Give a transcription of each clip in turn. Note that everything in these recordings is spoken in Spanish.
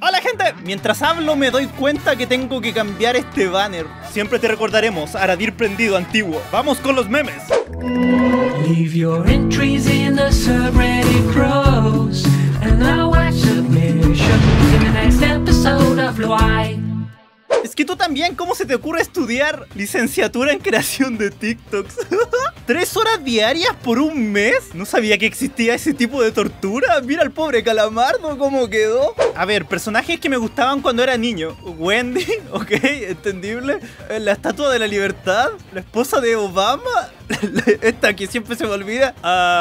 Hola gente, mientras hablo me doy cuenta que tengo que cambiar este banner. Siempre te recordaremos, Aradir prendido antiguo. Vamos con los memes. Leave your entries in the subreddit pros, and I'll watch submissions in the next episode of Why. Es que tú también, ¿cómo se te ocurre estudiar licenciatura en creación de TikToks? 3 horas diarias por un mes. No sabía que existía ese tipo de tortura. Mira al pobre Calamardo cómo quedó. A ver, personajes que me gustaban cuando era niño. Wendy, ok, entendible. La Estatua de la Libertad. La esposa de Obama. Esta que siempre se me olvida.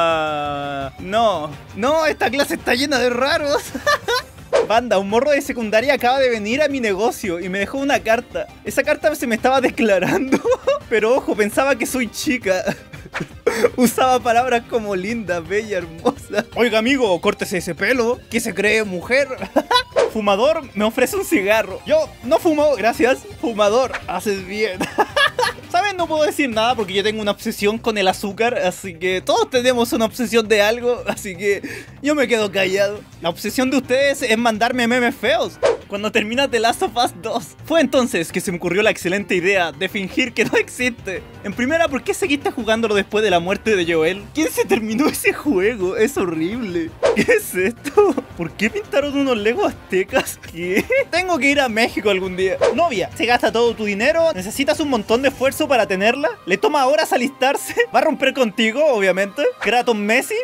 No, esta clase está llena de raros. Banda, un morro de secundaria acaba de venir a mi negocio y me dejó una carta. Esa carta se me estaba declarando, pero ojo, pensaba que soy chica. Usaba palabras como linda, bella, hermosa. Oiga amigo, córtese ese pelo. ¿Qué se cree, mujer? Fumador, me ofrece un cigarro. Yo no fumo, gracias. Fumador, haces bien. ¿Saben? No puedo decir nada porque yo tengo una obsesión con el azúcar. Así que todos tenemos una obsesión de algo. Así que yo me quedo callado. La obsesión de ustedes es mandarme memes feos cuando termina The Last of Us 2. Fue entonces que se me ocurrió la excelente idea de fingir que no existe. En primera, ¿por qué seguiste jugándolo después de la muerte de Joel? ¿Quién se terminó ese juego? Es horrible. ¿Qué es esto? ¿Por qué pintaron unos Legos aztecas? ¿Qué? Tengo que ir a México algún día. Novia, se gasta todo tu dinero, necesitas un montón de esfuerzo para tenerla, le toma horas alistarse, va a romper contigo, obviamente. Kratos Messi.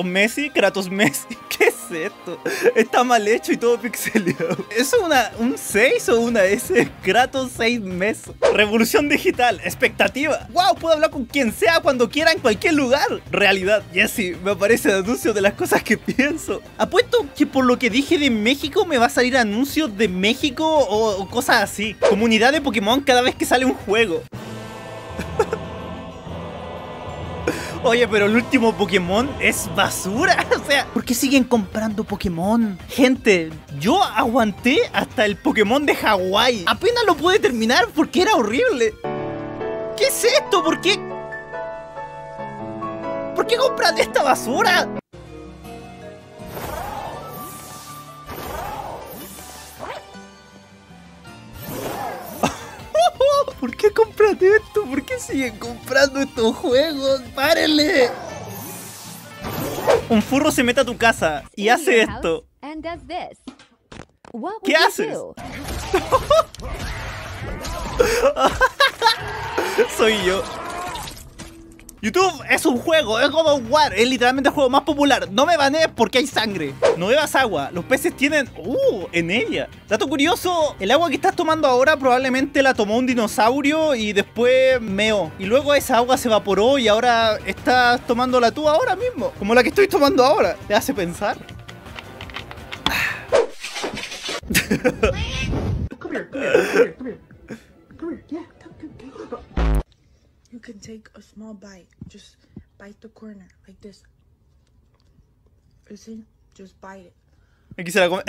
¿Qué es esto? Está mal hecho y todo pixeleado. ¿Eso es un 6 o una S? Kratos 6 meses. Revolución digital, expectativa. Wow, puedo hablar con quien sea, cuando quiera, en cualquier lugar. Realidad, Jesse, me aparece anuncio de las cosas que pienso. Apuesto que por lo que dije de México me va a salir anuncios de México o cosas así. Comunidad de Pokémon cada vez que sale un juego. Oye, pero el último Pokémon es basura. O sea, ¿por qué siguen comprando Pokémon? Gente, yo aguanté hasta el Pokémon de Hawái. Apenas lo pude terminar porque era horrible. ¿Qué es esto? ¿Por qué compran esta basura? ¿Por qué compran esto? ¿Por qué siguen comprando estos juegos? ¡Párenle! Un furro se mete a tu casa y hace esto. ¿Qué haces? Soy yo. YouTube es un juego, es God of War, es literalmente el juego más popular. No me banees porque hay sangre. No bebas agua, los peces tienen... en ella. Dato curioso, el agua que estás tomando ahora probablemente la tomó un dinosaurio y después meó. Y luego esa agua se evaporó y ahora estás tomándola tú ahora mismo. Como la que estoy tomando ahora. ¿Te hace pensar? Come here. Yeah, come. You can take a small bite. Just bite the corner like this. See? Just bite it. Aquí se la come.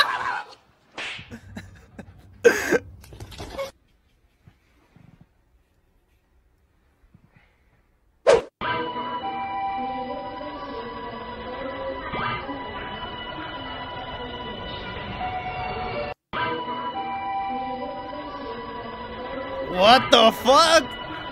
What the fuck?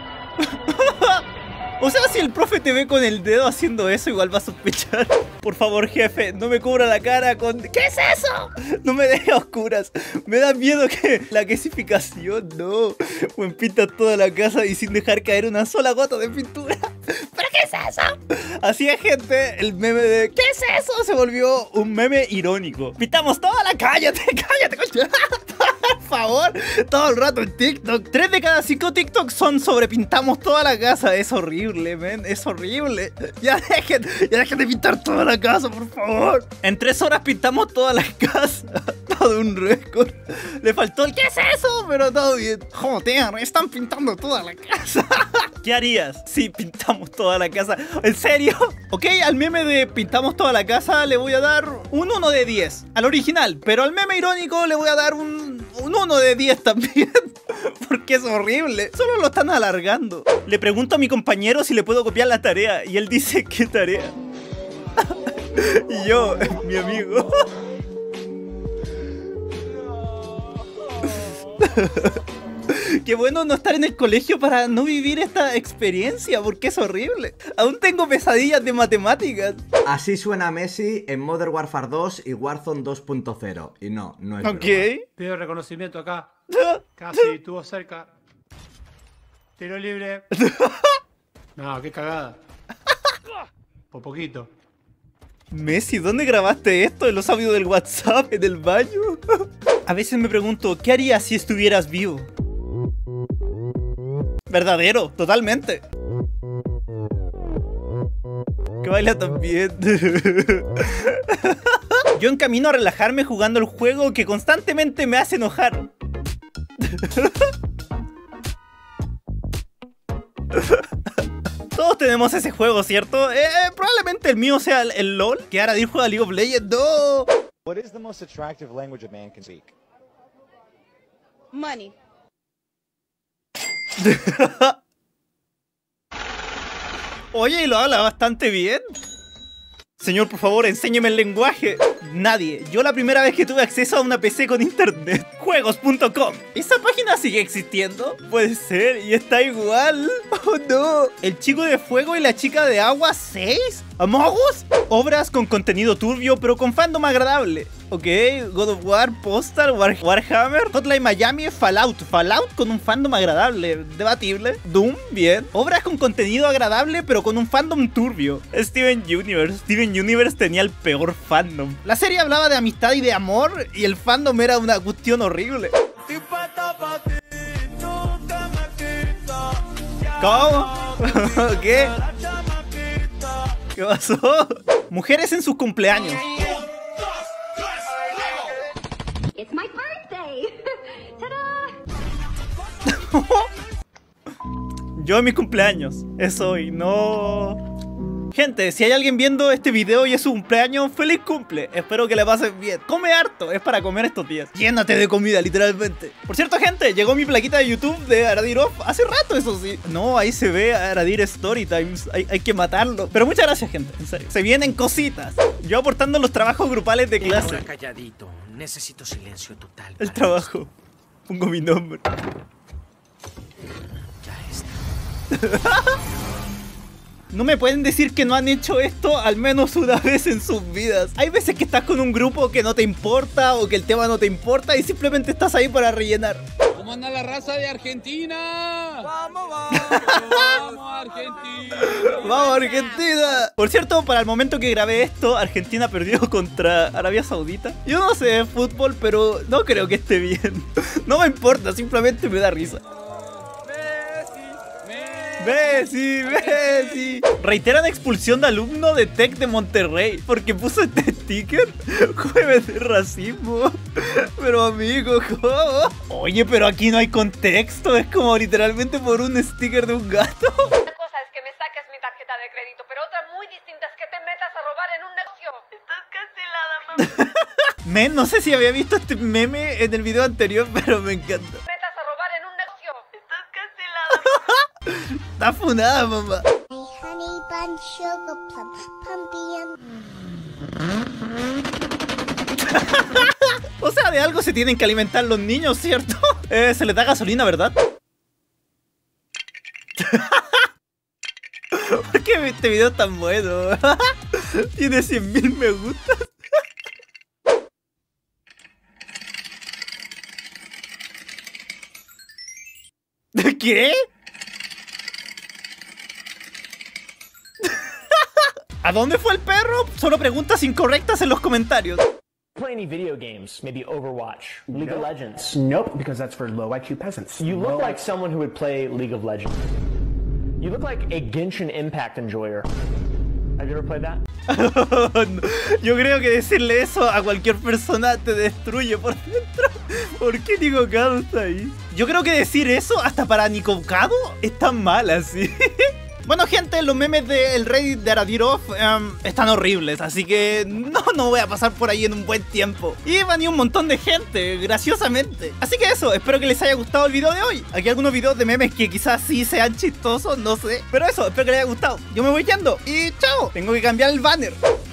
O sea, si el profe te ve con el dedo haciendo eso, igual va a sospechar. Por favor, jefe, no me cubra la cara con... ¿Qué es eso? No me deje a oscuras. Me da miedo que la gasificación, no. Pues pintas toda la casa y sin dejar caer una sola gota de pintura. ¿Pero qué es eso? Así es, gente, el meme de... ¿Qué es eso? Se volvió un meme irónico. Pintamos toda la... Cállate, coño. Por favor, todo el rato en TikTok. 3 de cada 5 TikToks son sobre pintamos toda la casa. Es horrible, men, es horrible. Ya dejen de pintar toda la casa, por favor. En 3 horas pintamos toda la casa. Todo un récord. Le faltó el ¿qué es eso? Pero todo bien. Joder, están pintando toda la casa. ¿Qué harías si pintamos toda la casa? ¿En serio? Ok, al meme de pintamos toda la casa le voy a dar un 1 de 10. Al original, pero al meme irónico le voy a dar un 1 de 10 también. Porque es horrible. Solo lo están alargando. Le pregunto a mi compañero si le puedo copiar la tarea y él dice, ¿qué tarea? Y yo, mi amigo. Qué bueno no estar en el colegio para no vivir esta experiencia, porque es horrible. Aún tengo pesadillas de matemáticas. Así suena Messi en Modern Warfare 2 y Warzone 2.0. Y no es broma. Ok. Pido reconocimiento acá. Casi, estuvo cerca. Tiro libre. No, qué cagada. Por poquito. Messi, ¿dónde grabaste esto? ¿En los audios del WhatsApp? ¿En el baño? A veces me pregunto, ¿qué harías si estuvieras vivo? Verdadero, totalmente. Que baila tan bien. Yo encamino a relajarme jugando el juego que constantemente me hace enojar. Todos tenemos ese juego, ¿cierto? Probablemente el mío sea el LOL. Que ahora dijo a League of Legends. ¡No! What is the most attractive language a man can speak? Money. Oye, y lo habla bastante bien. Señor, por favor, enséñeme el lenguaje. Nadie. Yo la primera vez que tuve acceso a una PC con internet. Juegos.com. ¿Esa página sigue existiendo? Puede ser, y está igual. Oh no. El chico de fuego y la chica de agua 6. ¿Among Us? Obras con contenido turbio pero con fandom agradable. Ok, God of War, Postal, Warhammer, Hotline Miami, Fallout con un fandom agradable, debatible. Doom, bien. Obras con contenido agradable pero con un fandom turbio. Steven Universe tenía el peor fandom. La serie hablaba de amistad y de amor y el fandom era una cuestión horrible. ¿Cómo? ¿Qué? ¿Qué pasó? Mujeres en sus cumpleaños. It's my birthday. Yo en mis cumpleaños. Es hoy, no... Gente, si hay alguien viendo este video y es su cumpleaños, ¡feliz cumple! Espero que le pasen bien. Come harto, es para comer estos días. Llénate de comida, literalmente. Por cierto, gente, llegó mi plaquita de YouTube de Aradirov hace rato, eso sí. No, ahí se ve a Aradir Storytimes. Hay que matarlo. Pero muchas gracias, gente, en serio. Se vienen cositas. Yo aportando los trabajos grupales de clase. Ahora calladito. Necesito silencio total. El trabajo. Pongo mi nombre. Ya está. No me pueden decir que no han hecho esto al menos una vez en sus vidas. Hay veces que estás con un grupo que no te importa o que el tema no te importa y simplemente estás ahí para rellenar. ¿Cómo anda la raza de Argentina? ¡Vamos, vamos! ¡Vamos, Argentina! ¡Vamos, Argentina! Por cierto, para el momento que grabé esto, Argentina perdió contra Arabia Saudita. Yo no sé de fútbol, pero no creo que esté bien. No me importa, simplemente me da risa. Messi. Reiteran expulsión de alumno de Tec de Monterrey porque puso este sticker. Jueves de racismo. Pero amigo, ¿cómo? Oye, pero aquí no hay contexto. Es como literalmente por un sticker de un gato. Una cosa es que me saques mi tarjeta de crédito, pero otra muy distinta es que te metas a robar en un negocio. Estás cancelada, mamá. Men, no sé si había visto este meme en el video anterior, pero me encanta. Metas a robar en un negocio. Estás cancelada. Está funada, mamá. Honey bun sugar plum pumpkin. O sea, de algo se tienen que alimentar los niños, ¿cierto? Se les da gasolina, ¿verdad? ¿Por qué este video es tan bueno? Tiene 100.000 me gustas. ¿Qué? ¿A dónde fue el perro? Solo preguntas incorrectas en los comentarios. Play any video games, maybe Overwatch, League of Legends? Nope, because that's for low IQ peasants. You look like someone who would play League of Legends. You look like a Genshin Impact enjoyer. Have you ever played that? Yo creo que decirle eso a cualquier persona te destruye por dentro. ¿Por qué Nicocado está ahí? Yo creo que decir eso hasta para Nicocado es tan mal así. Bueno, gente, los memes del Reddit de Aradirov están horribles, así que no voy a pasar por ahí en un buen tiempo. Y van un montón de gente, graciosamente. Así que eso, espero que les haya gustado el video de hoy. Aquí hay algunos videos de memes que quizás sí sean chistosos, no sé. Pero eso, espero que les haya gustado. Yo me voy yendo y chao. Tengo que cambiar el banner.